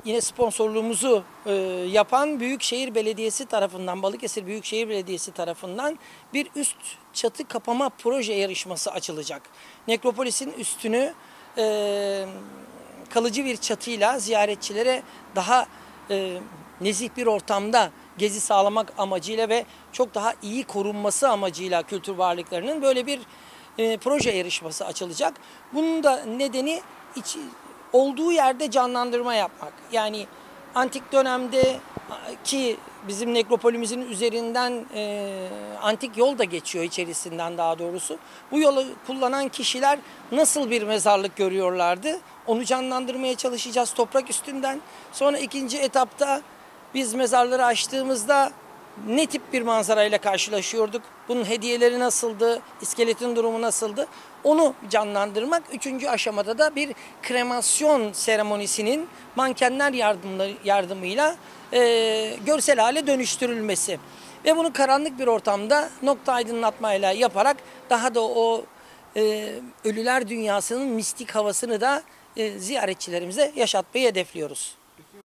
yine sponsorluğumuzu yapan Büyükşehir Belediyesi tarafından, Balıkesir Büyükşehir Belediyesi tarafından bir üst çatı kapama proje yarışması açılacak. Nekropolis'in üstünü kalıcı bir çatıyla ziyaretçilere daha nezih bir ortamda gezi sağlamak amacıyla ve çok daha iyi korunması amacıyla kültür varlıklarının böyle bir proje yarışması açılacak. Bunun da nedeni olduğu yerde canlandırma yapmak. Yani antik dönemde ki bizim nekropolimizin üzerinden antik yol da geçiyor, içerisinden daha doğrusu. Bu yolu kullanan kişiler nasıl bir mezarlık görüyorlardı? Onu canlandırmaya çalışacağız toprak üstünden. Sonra ikinci etapta biz mezarları açtığımızda ne tip bir manzarayla karşılaşıyorduk? Bunun hediyeleri nasıldı? İskeletin durumu nasıldı? Onu canlandırmak. Üçüncü aşamada da bir kremasyon seremonisinin mankenler yardımıyla görsel hale dönüştürülmesi. Ve bunu karanlık bir ortamda nokta aydınlatmayla yaparak daha da o ölüler dünyasının mistik havasını da ziyaretçilerimize yaşatmayı hedefliyoruz.